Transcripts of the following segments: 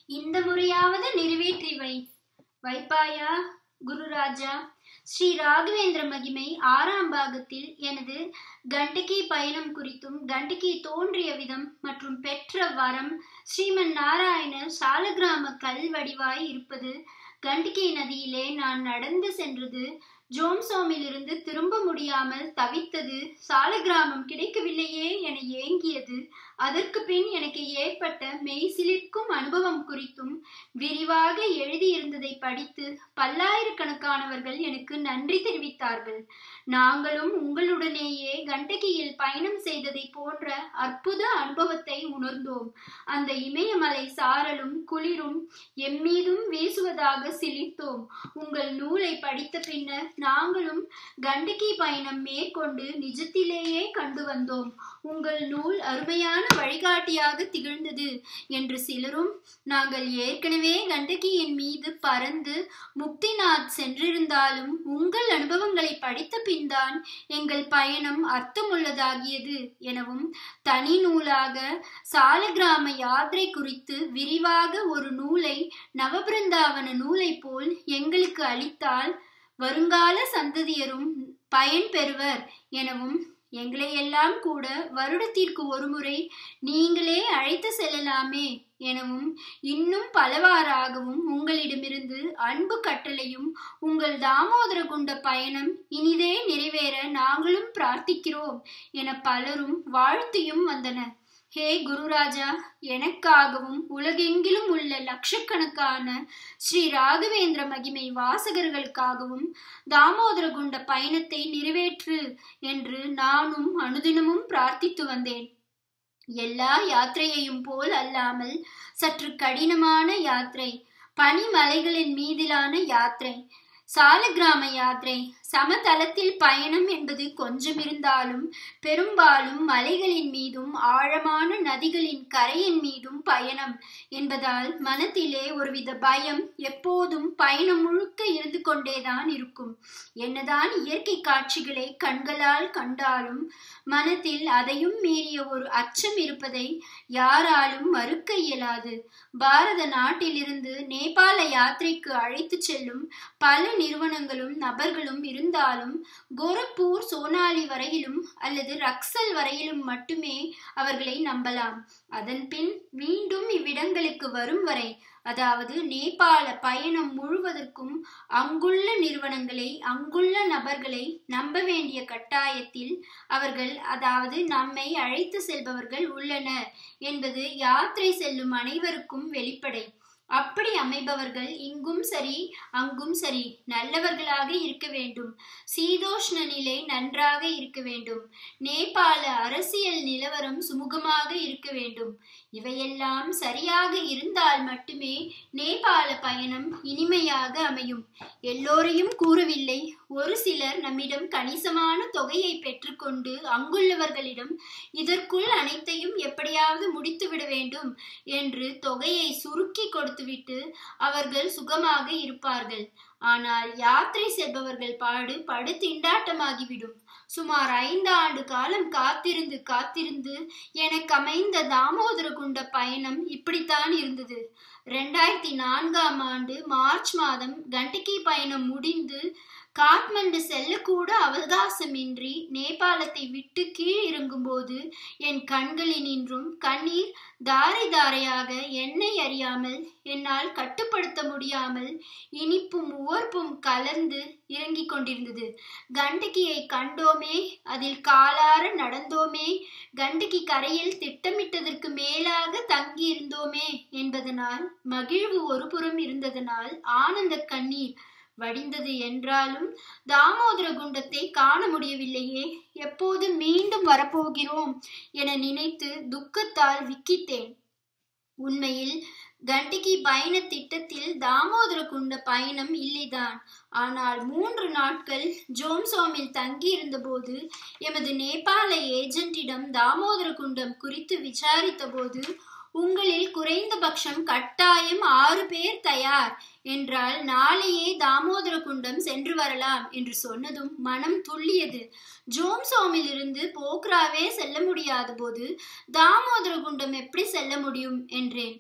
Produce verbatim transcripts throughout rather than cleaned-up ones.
இந்த முறையாவது நிறைவேற்றி வை வைப்பாயா குருராஜா. ஸ்ரீ ராகவேந்திர மகிமை ஆறாம் பாகத்தில் எனது கண்டகி பயணம் குறித்தும் கண்டகி தோன்றிய விதம் மற்றும் பெற்ற வரம் ஸ்ரீமன் நாராயணர் சாலக்கிராம கல்வடிவாய் இருப்பது, கண்டகி நதியிலே நான் நடந்து சென்றது, ஜோம்சோமில் இருந்து திரும்ப முடியாமல் தவித்தது, சாலக்கிராமம் கிடைக்கவில்லையே என ஏங்கியது, அதற்கு பின் எனக்கு ஏற்பட்ட மெய்சிலிர்க்கும் அனுபவம் குறித்தும் விரிவாக எழுதியிருந்ததை படித்து பல்லாயிரக்கணக்கானவர்கள் எனக்கு நன்றி தெரிவித்தார்கள். நாங்களும் உங்களுடனேயே கண்டகியில் பயணம் செய்ததை போன்ற அற்புத அனுபவத்தை உணர்ந்தோம். அந்த இமயமலை சாரலும் குளிரும் எம்மீதும் வீசுவதாக சிலிர்த்தோம். உங்கள் நூலை படித்த பின்னர் நாங்களும் கண்டகி பயணம் மேற்கொண்டு நிஜத்திலேயே கண்டு வந்தோம். உங்கள் நூல் அருமையான வழிகாட்டியாக திகழ்ந்தது என்று சிலரும், நாங்கள் ஏற்கனவே கண்டகியின் மீது பறந்து முக்திநாத் சென்றிருந்தாலும் உங்கள் அனுபவங்களை படித்த பின் தான் எங்கள் பயணம் அர்த்தமுள்ளதாகியது எனவும், தனி நூலாக சாலக்கிராம யாத்திரை குறித்து விரிவாக ஒரு நூலை நவபிருந்தாவன நூலை போல் எங்களுக்கு அளித்தால் வருங்கால சந்ததியரும் பயன் பெறுவர் எனவும், எங்களை எல்லாம் கூட வருடத்திற்கு ஒரு முறை நீங்களே அழைத்து செல்லலாமே எனவும், இன்னும் பலவாறாகவும் உங்களிடமிருந்து அன்பு கட்டளையும், உங்கள் தாமோதர குண்ட பயணம் இனிதே நிறைவேற நாங்களும் பிரார்த்திக்கிறோம் என பலரும் வாழ்த்தியும் வந்தனர். ஹே குருராஜா, எனக்காகவும் உலகெங்கிலும் உள்ள லட்சக்கணக்கான ஸ்ரீ ராகவேந்திர மகிமை வாசகர்களுக்காகவும் தாமோதர குண்ட பயணத்தை நிறைவேற்று என்று நானும் அனுதினமும் பிரார்த்தித்து வந்தேன். எல்லா யாத்திரையையும் போல் அல்லாமல் சற்று கடினமான யாத்திரை, பனிமலைகளின் மீதிலான யாத்திரை, சாலக்கிராம யாத்திரை. சமதளத்தில் பயணம் என்பது கொஞ்சம் இருந்தாலும் பெரும்பாலும் மலைகளின் மீதும் ஆழமான நதிகளின் கரையின் மீதும் பயணம் என்பதால் மனத்திலே ஒருவித பயம் எப்போதும் பயணம் முழுக்க இருந்து கொண்டேதான் இருக்கும். என்னதான் இயற்கை காட்சிகளை கண்களால் கண்டாலும் மனத்தில் அதையும் மீறிய ஒரு அச்சம் இருப்பதை யாராலும் மறுக்க இயலாது. பாரத நாட்டிலிருந்து நேபாள யாத்திரைக்கு அழைத்து செல்லும் பல நிறுவனங்களும் நபர்களும் இருந்தாலும் கோரக்பூர் சோனாலி வரையிலும் அல்லது ரக்சல் வரையிலும் மட்டுமே அவர்களை நம்பலாம். அதன் பின் மீண்டும் இவ்விடங்களுக்கு வரும் வரை, அதாவது நேபாள பயணம் முழுவதற்கும் அங்குள்ள நிறுவனங்களை அங்குள்ள நபர்களை நம்ப வேண்டிய கட்டாயத்தில் அவர்கள், அதாவது நம்மை அழைத்து செல்பவர்கள் உள்ளனர் என்பது யாத்திரை செல்லும் அனைவருக்கும் வெளிப்படை. அப்படி அமைபவர்கள் இங்கும் சரி அங்கும் சரி நல்லவர்களாக இருக்க வேண்டும். சீதோஷ்ண நிலை நன்றாக இருக்க வேண்டும். நேபாள அரசியல் நிலவரம் சுமூகமாக இருக்க வேண்டும். இவையெல்லாம் சரியாக இருந்தால் மட்டுமே நேபாள பயணம் இனிமையாக அமையும். எல்லோரையும் கூறவில்லை, ஒரு சிலர் நம்மிடம் கணிசமான தொகையை பெற்றுக்கொண்டு அங்குள்ளவர்களிடம் இதற்குள் அனைத்தையும் எப்படியாவது முடித்துவிட வேண்டும் என்று தொகையை சுருக்கி கொடுத்துவிட்டு அவர்கள் சுகமாக இருப்பார்கள். ஆனால் யாத்திரை செல்பவர்கள் பாடு படு திண்டாட்டமாகிவிடும். சுமார் ஐந்து ஆண்டு காலம் காத்திருந்து காத்திருந்து எனக்கு அமைந்த தாமோதர குண்ட பயணம் இப்படித்தான் இருந்தது. ரெண்டாயிரத்தி நான்காம் ஆண்டு மார்ச் மாதம் கண்டகி பயணம் முடிந்து காட்மண்டு செல்லக்கூட அவகாசமின்றி நேபாளத்தை விட்டு கீழ் இறங்கும் போது என் கண்களினின்றும் கண்ணீர் தாரை தாரையாக என்னை அறியாமல் என்னால் கட்டுப்படுத்த முடியாமல் இனிப்பும் உவர்ப்பும் கலந்து இறங்கிக் கொண்டிருந்தது. கண்டகியை கண்டோமே, அதில் காலார நடந்தோமே, கண்டகி கரையில் திட்டமிட்டதற்கு மேலாக தங்கி இருந்தோமே என்பதனால் மகிழ்வு ஒரு புறம் இருந்ததனால் ஆனந்த கண்ணீர் வடிந்தது. என்றாலும் தாமோதர குண்டத்தை காண முடியவில்லையே, எப்போது மீண்டும் வரப்போகிறோம் என நினைத்து துக்கத்தால் விக்கித்தேன். உண்மையில் கண்டகி பயண திட்டத்தில் தாமோதர குண்ட பயணம் இல்லைதான். ஆனால் மூன்று நாட்கள் ஜோம்சோமில் தங்கி இருந்த போது எமது நேபாள ஏஜென்ட்டிடம் தாமோதர குண்டம் குறித்து விசாரித்த போது, உங்களில் குறைந்தபட்சம் கட்டாயம் ஆறு பேர் தயார் என்றால் நாளையே தாமோதர குண்டம் சென்று வரலாம் என்று சொன்னதும் மனம் துள்ளியது. ஜோம்சோமில் இருந்து போக்ராவே செல்ல முடியாத போது தாமோதர குண்டம் எப்படி செல்ல முடியும் என்றேன்.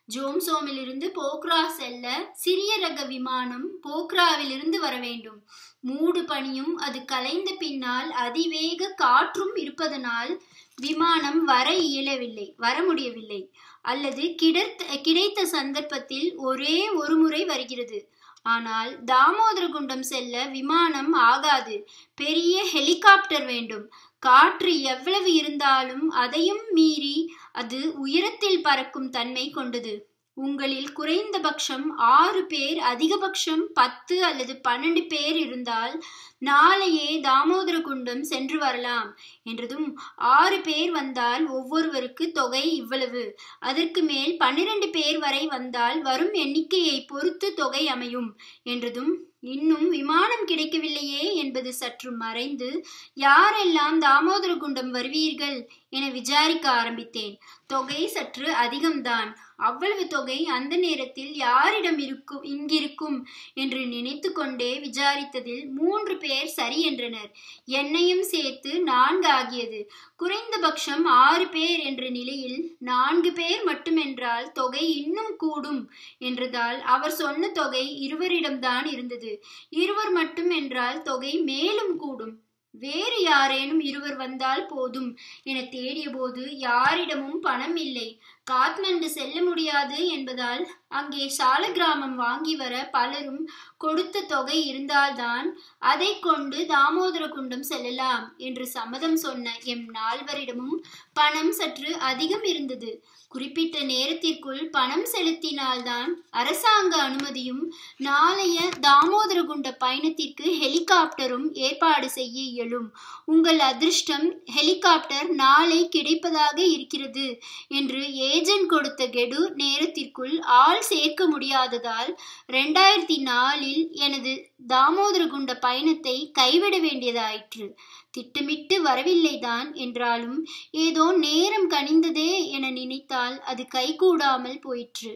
ஜோம்சோமிலிருந்து போக்ரா செல்ல சிறிய ரக விமானம் போக்ராவிலிருந்து வர வேண்டும். மூடு பனியும் அது கலைந்த பின்னால் அதிவேக காற்றும் இருப்பதனால் விமானம் வர இயலவில்லை வர முடியவில்லை. அல்லது கிடைத்த கிடைத்த சந்தர்ப்பத்தில் ஒரே ஒரு முறை வருகிறது. ஆனால் தாமோதரகுண்டம் செல்ல விமானம் ஆகாது. பெரிய ஹெலிகாப்டர் வேண்டும். காற்று எவ்வளவு இருந்தாலும் அதையும் மீறி அது உயரத்தில் பறக்கும் தன்மை கொண்டது. உங்களில் குறைந்தபட்சம் ஆறு பேர் அதிகபட்சம் பத்து அல்லது பன்னெண்டு பேர் இருந்தால் நாளையே தாமோதரகுண்டம் சென்று வரலாம் என்றதும், ஆறு பேர் வந்தால் ஒவ்வொருவருக்கு தொகை இவ்வளவு, அதற்கு மேல் பன்னிரண்டு பேர் வரை வந்தால் வரும் எண்ணிக்கையை பொறுத்து தொகை அமையும் என்றதும், இன்னும் விமானம் கிடைக்கவில்லையே என்பது சற்று மறைந்து, யாரெல்லாம் தாமோதரகுண்டம் வருவீர்கள் என விசாரிக்க ஆரம்பித்தேன். தொகை சற்று அதிகம்தான். அவ்வளவு தொகை அந்த நேரத்தில் யாரிடம் இருக்கும் இங்கிருக்கும் என்று நினைத்து கொண்டே விசாரித்ததில் மூன்று பேர் சரி என்றனர். என்னையும் சேர்த்து நான்கு ஆகியது. குறைந்தபட்சம் ஆறு பேர் என்ற நிலையில் நான்கு பேர் மட்டுமென்றால் தொகை இன்னும் கூடும் என்றதால் அவர் சொன்ன தொகை இருவரிடம்தான் இருந்தது. இருவர் மட்டும் என்றால் தொகை மேலும் கூடும். வேறு யாரேனும் இருவர் வந்தால் போதும் என தேடிய போது யாரிடமும் பணம் இல்லை. காத்மண்டு செல்ல முடியாது என்பதால் அங்கே சால கிராமம் வாங்கி வர பலரும் கொடுத்த தொகை இருந்தால்தான் அதை கொண்டு தாமோதரகுண்டம் செல்லலாம் என்று சம்மதம் சொன்ன எம் நால்வரிடமும் பணம் சற்று அதிகம் இருந்தது. குறிப்பிட்ட நேரத்திற்குள் பணம் செலுத்தினால்தான் அரசாங்க அனுமதியும் நாளைய தாமோதரகுண்ட பயணத்திற்கு ஹெலிகாப்டரும் ஏற்பாடு செய்ய இயலும். உங்கள் அதிர்ஷ்டம், ஹெலிகாப்டர் நாளை கிடைப்பதாக இருக்கிறது என்று ஏஜென்ட் கொடுத்த கெடு நேரத்திற்குள் ஆள் சேர்க்க முடியாததால் இரண்டாயிரத்தி நாலில் எனது தாமோதரகுண்ட பயணத்தை கைவிட வேண்டியதாயிற்று. திட்டமிட்டு வரவில்லைதான் என்றாலும் ஏதோ நேரம் கனிந்ததே என நினைத்தால் அது கைகூடாமல் போயிற்று.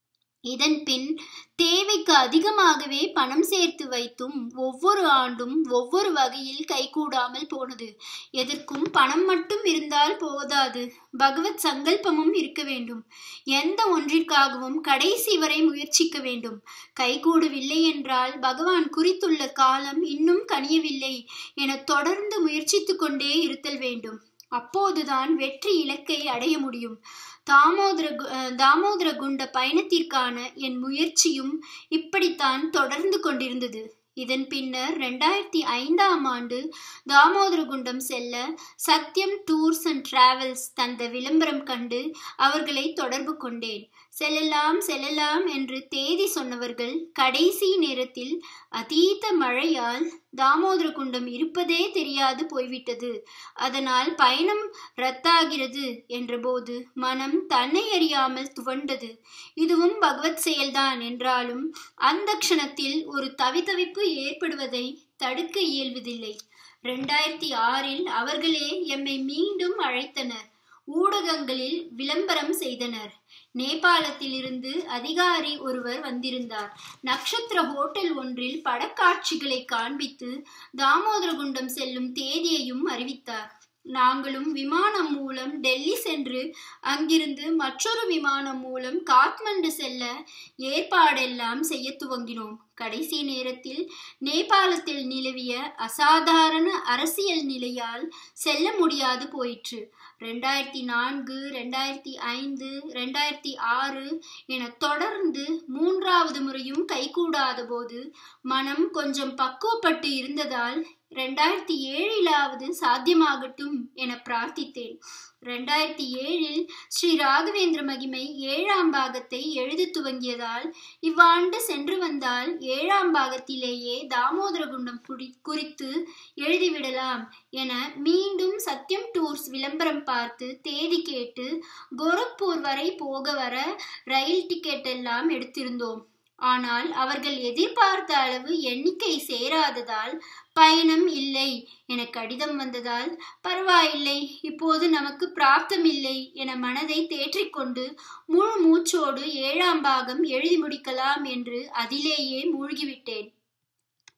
இதன் பின் தேவைக்கு அதிகமாகவே பணம் சேர்த்து வைத்தும் ஒவ்வொரு ஆண்டும் ஒவ்வொரு வகையில் கைகூடாமல் போனது. எதற்கும் பணம் மட்டும் இருந்தால் போதாது, பகவத் சங்கல்பமும் இருக்க வேண்டும். எந்த ஒன்றிற்காகவும் கடைசி வரை முயற்சிக்க வேண்டும். கைகூடவில்லை என்றால் பகவான் குறித்துள்ள காலம் இன்னும் கனியவில்லை என தொடர்ந்து முயற்சித்து கொண்டே இருத்தல் வேண்டும். அப்போதுதான் வெற்றி இலக்கை அடைய முடியும். தாமோதர தாமோதரகுண்ட பயணத்திற்கான என் முயற்சியும் இப்படித்தான் தொடர்ந்து கொண்டிருந்தது. இதன் பின்னர் இரண்டாயிரத்தி ஐந்தாம் ஆண்டு தாமோதரகுண்டம் செல்ல சத்யம் டூர்ஸ் அண்ட் டிராவல்ஸ் தந்த விளம்பரம் கண்டு அவர்களை தொடர்பு கொண்டேன். செல்லலாம் செல்லலாம் என்று தேதி சொன்னவர்கள் கடைசி நேரத்தில் அதீத மழையால் தாமோதரகுண்டம் இருப்பதே தெரியாது போய்விட்டது. அதனால் பயணம் ரத்தாகிறது என்றபோது மனம் தன்னை அறியாமல் துவண்டது. இதுவும் பகவத் செயல்தான் என்றாலும் அந்த க்ஷணத்தில் ஒரு தவித்தவிப்பு ஏற்படுவதை தடுக்க இயல்வதில்லை. இரண்டாயிரத்தி ஆறில் அவர்களே எம்மை மீண்டும் அழைத்தனர். ஊடகங்களில் விளம்பரம் செய்தனர். நேபாளத்திலிருந்து அதிகாரி ஒருவர் வந்திருந்தார். நட்சத்திர ஹோட்டல் ஒன்றில் படக்காட்சிகளை காண்பித்து தாமோதரகுண்டம் செல்லும் தேதியையும் அறிவித்தார். நாங்களும் விமானம் மூலம் டெல்லி சென்று அங்கிருந்து மற்றொரு விமானம் மூலம் காத்மண்டு செல்ல ஏற்பாடெல்லாம் செய்ய துவங்கினோம். கடைசி நேரத்தில் நேபாளத்தில் நிலவிய அசாதாரண அரசியல் நிலையால் செல்ல முடியாது போயிற்று. ரெண்டாயிரத்தி நான்கு ரெண்டாயிரத்தி ஐந்து ரெண்டாயிரத்தி ஆறு என தொடர்ந்து மூன்றாவது முறையும் கைகூடாத போது மனம் கொஞ்சம் பக்குவப்பட்டு இருந்ததால் ரெண்டாயிரத்தி ஏழிலாவது சாத்தியமாகட்டும் என பிரார்த்தித்தேன். ரெண்டாயிரத்தி ஏழில் ஸ்ரீ ராகவேந்திர மகிமை ஏழாம் பாகத்தை எழுத துவங்கியதால் இவ்வாண்டு சென்று வந்தால் ஏழாம் பாகத்திலேயே தாமோதரகுண்டம் குறித்து எழுதிவிடலாம் என மீண்டும் சத்யம் டூர்ஸ் விளம்பரம் பார்த்து தேதி கேட்டு கோரக்பூர் வரை போக வர ரயில் டிக்கெட் எல்லாம் எடுத்திருந்தோம். ஆனால் அவர்கள் எதிர்பார்த்த அளவு எண்ணிக்கை சேராததால் பயணம் இல்லை என கடிதம் வந்ததால் பரவாயில்லை, இப்போது நமக்கு பிராப்தம் இல்லை என மனதை தேற்றிக்கொண்டு முழு மூச்சோடு ஏழாம் பாகம் எழுதி முடிக்கலாம் என்று அதிலேயே மூழ்கிவிட்டேன்.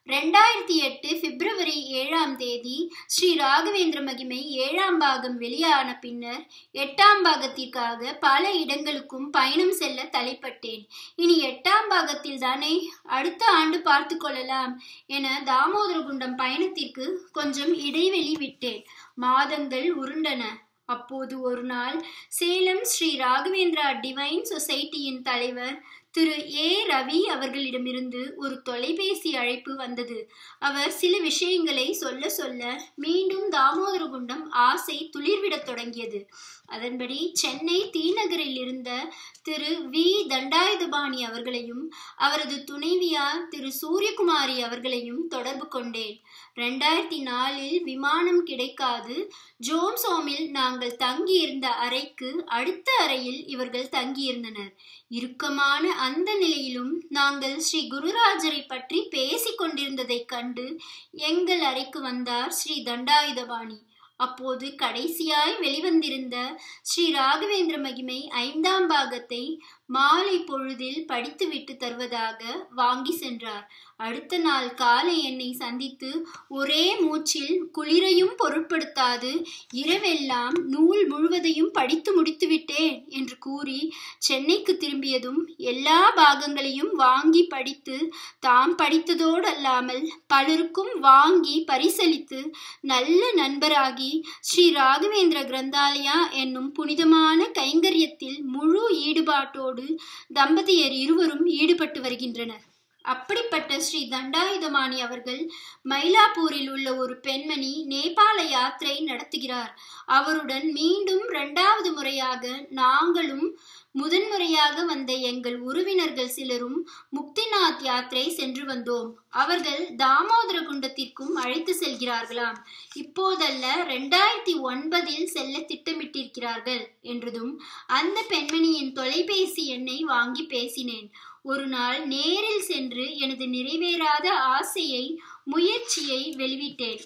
ரெண்டாயிரத்தி எட்டு பிப்ரவரி ஏழாம் தேதி ஸ்ரீ ராகவேந்திர மகிமை ஏழாம் பாகம் வெளியான பின்னர் எட்டாம் பாகத்திற்காக பல இடங்களுக்கும் பயணம் செல்ல தலைப்பட்டேன். இனி எட்டாம் பாகத்தில் தானே அடுத்த ஆண்டு பார்த்து கொள்ளலாம் என தாமோதரகுண்டம் பயணத்திற்கு கொஞ்சம் இடைவெளி விட்டேன். மாதங்கள் உருண்டன. அப்போது ஒரு நாள் சேலம் ஸ்ரீ ராகவேந்திரா டிவைன் சொசைட்டியின் தலைவர் திரு ஏ ரவி அவர்களிடமிருந்து ஒரு தொலைபேசி அழைப்பு வந்தது. அவர் சில விஷயங்களை சொல்ல சொல்ல மீண்டும் தாமோதரகுண்டம் ஆசை துளிர்விடத் தொடங்கியது. அதன்படி சென்னை தீநகரில் இருந்த திரு வி தண்டாயுதபாணி அவர்களையும் அவரது துணைவியார் திரு சூரியகுமாரி அவர்களையும் தொடர்பு கொண்டேன். ரெண்டாயிரத்தி நாலில் விமானம் கிடைக்காது ஜோன்சோமில் நாங்கள் தங்கியிருந்த அறைக்கு அடுத்த அறையில் இவர்கள் தங்கியிருந்தனர். இறுக்கமான அந்த நிலையிலும் நாங்கள் ஸ்ரீ குருராஜரை பற்றி பேசிக் கொண்டிருந்ததைக் கண்டு எங்கள் அறைக்கு வந்தார் ஸ்ரீ தண்டாயுதபாணி. அப்போது கடைசியாய் வெளிவந்திருந்த ஸ்ரீ ராகவேந்திர மகிமை ஐந்தாம் பாகத்தை மாலை பொழுதில் படித்துவிட்டு தருவதாக வாங்கி சென்றார். அடுத்த நாள் காலை என்னை சந்தித்து ஒரே மூச்சில் குளிரையும் பொருட்படுத்தாது இரவெல்லாம் நூல் முழுவதையும் படித்து முடித்துவிட்டேன் என்று கூறி சென்னைக்கு திரும்பியதும் எல்லா பாகங்களையும் வாங்கி படித்து தாம் படித்ததோடு அல்லாமல் பலருக்கும் வாங்கி பரிசளித்து நல்ல நண்பராகி ஸ்ரீ ராகவேந்திர கிரந்தாலயா என்னும் புனிதமான கைங்கரியத்தில் முழு ஈடுபாட்டோடு தம்பதியர் இருவரும் ஈடுபட்டு வருகின்றனர். அப்படிப்பட்ட ஸ்ரீ தண்டாயுதபாணி அவர்கள் மயிலாப்பூரில் உள்ள ஒரு பெண்மணி நேபாள யாத்திரை நடத்துகிறார். அவருடன் மீண்டும் இரண்டாவது முறையாக நாங்களும் முதன்முறையாக வந்த எங்கள் உறவினர்கள் சிலரும் முக்திநாத் யாத்திரை சென்று வந்தோம். அவர்கள் தாமோதரகுண்டத்திற்கும் அழைத்து செல்கிறார்களாம். இப்போதல்ல, ரெண்டாயிரத்தி ஒன்பதில் செல்ல திட்டமிட்டிருக்கிறார்கள் என்றதும் அந்த பெண்மணியின் தொலைபேசி எண்ணை வாங்கி பேசினேன். ஒரு நாள் நேரில் சென்று எனது நிறைவேறாத ஆசையை முயற்சியை வெளிவிட்டேன்.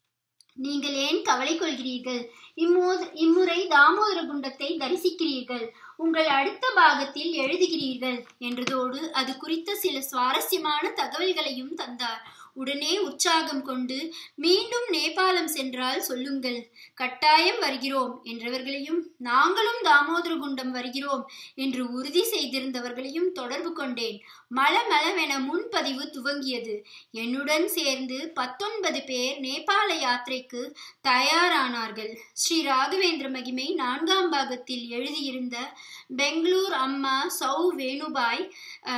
நீங்கள் ஏன் கவலை கொள்கிறீர்கள்? இம்மோது இம்முறை தாமோதரகுண்டத்தை தரிசிக்கிறீர்கள், உங்கள் அடுத்த பாகத்தில் எழுதுகிறீர்கள் என்றதோடு அது குறித்த சில சுவாரஸ்யமான தகவல்களையும் தந்தார். உடனே உற்சாகம் கொண்டு மீண்டும் நேபாளம் சென்றால் சொல்லுங்கள், கட்டாயம் வருகிறோம் என்றவர்களையும் நாங்களும் தாமோதரகுண்டம் வருகிறோம் என்று உறுதி செய்திருந்தவர்களையும் தொடர்பு கொண்டேன். மளமளவென முன்பதிவு துவங்கியது. என்னுடன் சேர்ந்து பத்தொன்பது பேர் நேபாள யாத்திரைக்கு தயாரானார்கள். ஸ்ரீ ராகவேந்திர மகிமை நான்காம் பாகத்தில் எழுதியிருந்த பெங்களூர் அம்மா சௌ வேணுபாய்,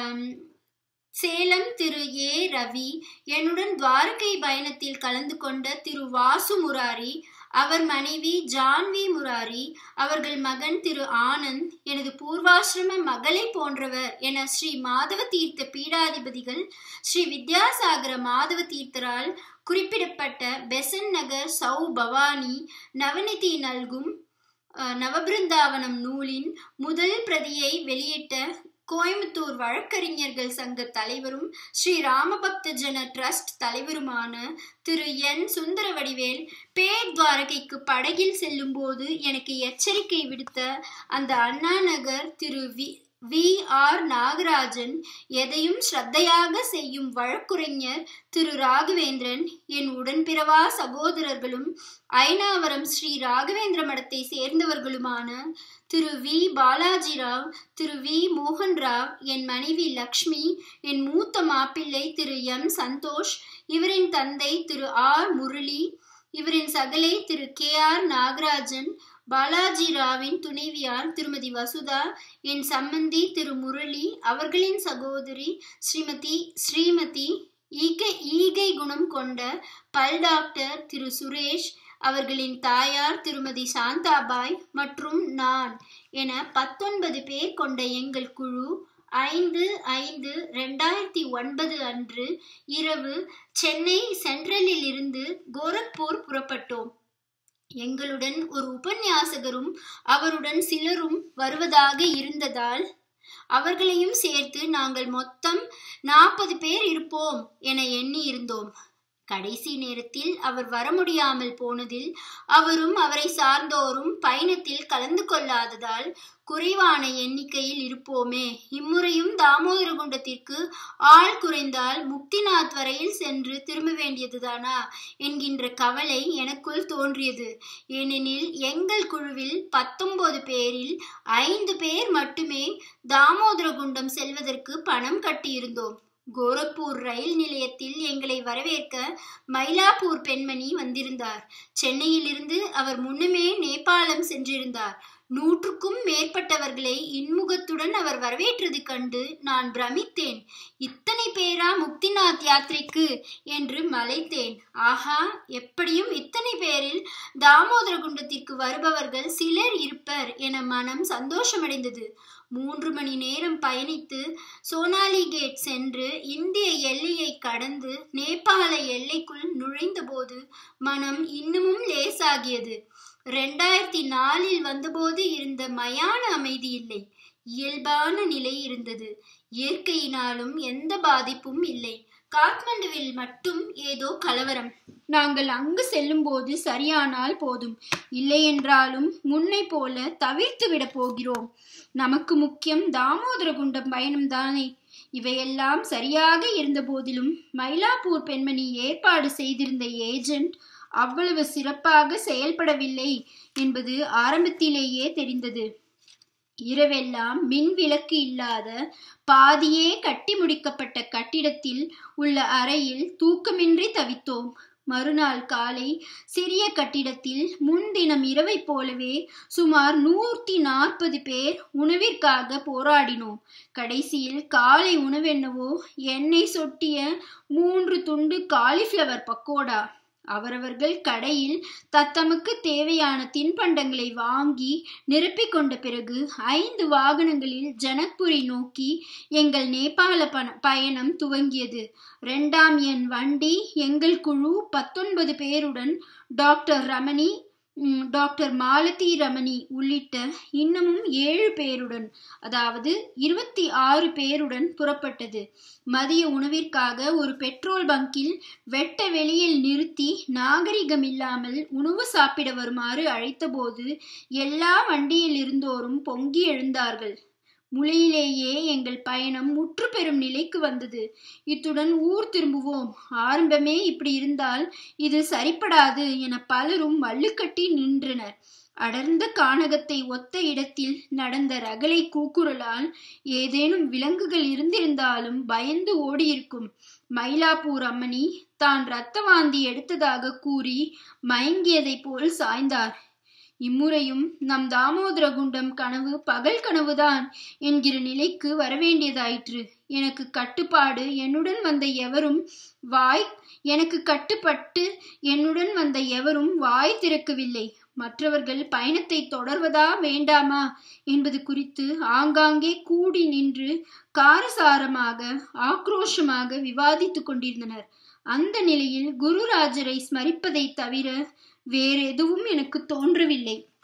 சேலம் திரு ஏ ரவி, என்னுடன் துவாரகை பயணத்தில் கலந்து கொண்ட திரு வாசு முராரி, அவர் மனைவி ஜான்வி முராரி, அவர்கள் மகன் திரு ஆனந்த், எனது பூர்வாசிரம மகளை போன்றவர் என ஸ்ரீ மாதவ தீர்த்த பீடாதிபதிகள் ஸ்ரீ வித்யாசாகர மாதவ தீர்த்தரால் குறிப்பிடப்பட்ட பெசன் நகர் சௌ பவானி நவநிதி நல்கும் நவபிருந்தாவனம் நூலின் முதல் பிரதியை வெளியிட்ட கோயம்புத்தூர் வழக்கறிஞர்கள் சங்க தலைவரும் ஸ்ரீ ராமபக்த ஜன ட்ரஸ்ட் தலைவருமான திரு என் சுந்தரவடிவேல் பேட் துவாரகைக்கு படகில் செல்லும் போது எனக்கு எச்சரிக்கை விடுத்த அந்த அண்ணா நகர் திரு வி வி ஆர் நாகராஜன், எதையும் ஸ்ரத்தையாக செய்யும் வழக்குரைஞர் திரு ராகவேந்திரன், என் உடன்பிறவா சகோதரர்களும் ஐனாவரம் ஸ்ரீ ராகவேந்திர மடத்தை சேர்ந்தவர்களுமான திரு we Balajirao, Thiru we Mohan Rao, என் மனைவி லக்ஷ்மி, என் மூத்த மாப்பிள்ளை திரு எம் சந்தோஷ், இவரின் தந்தை திரு ஆர் முரளி, இவரின் சகலை திரு கே ஆர் நாகராஜன், பாலாஜி ராவின் துணைவியார் திருமதி வசுதா, என் சம்பந்தி திரு முரளி, அவர்களின் சகோதரி ஸ்ரீமதி ஸ்ரீமதி, ஈகை ஈகை குணம் கொண்ட பல் டாக்டர் திரு சுரேஷ், அவர்களின் தாயார் திருமதி சாந்தாபாய் மற்றும் நான் என பத்தொன்பது பேர் கொண்ட எங்கள் குழு ஐந்து ஐந்து ரெண்டாயிரத்தி ஒன்பது அன்று இரவு சென்னை சென்ட்ரலில் இருந்து கோரக்பூர் புறப்பட்டோம். எங்களுடன் ஒரு உபன்யாசகரும் அவருடன் சிலரும் வருவதாக இருந்ததால் அவர்களையும் சேர்த்து நாங்கள் மொத்தம் நாற்பது பேர் இருப்போம் என எண்ணி இருந்தோம். கடைசி நேரத்தில் அவர் வர முடியாமல் போனதில் அவரும் அவரை சார்ந்தோரும் பயணத்தில் கலந்து கொள்ளாததால் குறைவான எண்ணிக்கையில் இருப்போமே. இம்முறையும் தாமோதரகுண்டத்திற்கு ஆள் குறைந்தால் முக்திநாத் வரையில் சென்று திரும்ப வேண்டியதுதானா என்கின்ற கவலை எனக்குள் தோன்றியது. ஏனெனில் எங்கள் குழுவில் பத்தொன்பது பேரில் ஐந்து பேர் மட்டுமே தாமோதரகுண்டம் செல்வதற்கு பணம் கட்டியிருந்தோம். கோரக்பூர் ரயில் நிலையத்தில் எங்களை வரவேற்க மயிலாப்பூர் பெண்மணி வந்திருந்தார். சென்னையிலிருந்து அவர் முன்னமே நேபாளம் சென்றிருந்தார். நூற்றுக்கும் மேற்பட்டவர்களை இன்முகத்துடன் அவர் வரவேற்றது கண்டு நான் பிரமித்தேன். இத்தனை பேரா முக்திநாத் யாத்திரைக்கு என்று மலைத்தேன். ஆஹா, எப்படியும் இத்தனை பேரில் தாமோதரகுண்டத்திற்கு வருபவர்கள் சிலர் இருப்பர் என மனம் சந்தோஷமடைந்தது. மூன்று மணி நேரம் பயணித்து சோனாலி கேட் சென்று இந்திய எல்லையை கடந்து நேபாள எல்லைக்குள் நுழைந்த போது மனம் இன்னமும் லேசாகியது. ரெண்டாயிரத்தி நாலில் வந்தபோது இருந்த மயான அமைதி இல்லை. இயல்பான நிலை இருந்தது. இயற்கையினாலும் எந்த பாதிப்பும் இல்லை. காத்மண்டுவில் மட்டும் ஏதோ கலவரம். நாங்கள் அங்கு செல்லும் போது சரியானால் போதும், இல்லை என்றாலும் முன்னை போல தவிர்த்து விட போகிறோம். நமக்கு முக்கியம் தாமோதரகுண்டம் பயணம்தானே. இவையெல்லாம் சரியாக இருந்த போதிலும் மயிலாப்பூர் பெண்மணி ஏற்பாடு செய்திருந்த ஏஜென்ட் அவ்வளவு சிறப்பாக செயல்படவில்லை என்பது ஆரம்பத்திலேயே தெரிந்தது. இரவெல்லாம் மின் விளக்கு இல்லாத பாதியே கட்டி முடிக்கப்பட்ட கட்டிடத்தில் உள்ள அறையில் தூக்கமின்றி தவித்தோம். மறுநாள் காலை சிறிய கட்டிடத்தில் முன்தினம் இரவை போலவே சுமார் நூற்றி நாற்பது பேர் உணவிற்காக போராடினோம். கடைசியில் காலை உணவென்னவோ எண்ணெய் சொட்டிய மூன்று துண்டு காலிஃப்ளவர் பக்கோடா. அவரவர்கள் கடையில் தத்தமுக்கு தேவையான தின்பண்டங்களை வாங்கி நிரப்பிக் கொண்ட பிறகு ஐந்து வாகனங்களில் ஜனக்புரி நோக்கி எங்கள் நேபாள பயணம் துவங்கியது. இரண்டாம் எண் வண்டி எங்கள் குழு பத்தொன்பது பேருடன் டாக்டர் ரமணி, டாக்டர் மாலதி ரமணி உள்ளிட்ட இன்னமும் ஏழு பேருடன், அதாவது இருபத்தி ஆறு பேருடன் புறப்பட்டது. மதிய உணவிற்காக ஒரு பெட்ரோல் பங்கில் வெட்ட வெளியில் நிறுத்தி நாகரிகம் இல்லாமல் உணவு சாப்பிட வருமாறு அழைத்தபோது எல்லா வண்டியில் இருந்தோரும் பொங்கி எழுந்தார்கள். முளையிலேயே எங்கள் பயணம் முற்று பெறும் நிலைக்கு வந்தது. இத்துடன் ஊர் திரும்புவோம், ஆரம்பமே இப்படி இருந்தால் இது சரிப்படாது என பலரும் மல்லுக்கட்டி நின்றனர். அடர்ந்த கானகத்தை ஒத்த இடத்தில் நடந்த ரகளை கூக்குரலால் ஏதேனும் விலங்குகள் இருந்திருந்தாலும் பயந்து ஓடியிருக்கும். மயிலாப்பூர் அம்மணி தான் இரத்த வாந்தி எடுத்ததாக கூறி மயங்கியதை போல் சாய்ந்தார். இம்முறையும் நம் தாமோதரகுண்டம் கனவு பகல் கனவுதான் என்கிற நிலைக்கு வரவேண்டியதாயிற்று. எனக்கு கட்டுப்பாடு என்னுடன் வந்த எவரும் வாய் எனக்கு கட்டுப்பட்டு என்னுடன் வந்த எவரும் வாய் திறக்கவில்லை. மற்றவர்கள் பயணத்தை தொடர்வதா வேண்டாமா என்பது குறித்து ஆங்காங்கே கூடி நின்று காரசாரமாக ஆக்ரோஷமாக விவாதித்துக் கொண்டிருந்தனர். அந்த நிலையில் குருராஜரை ஸ்மரிப்பதை தவிர வேறெதுவும் எனக்கு தோன்றவில்லை.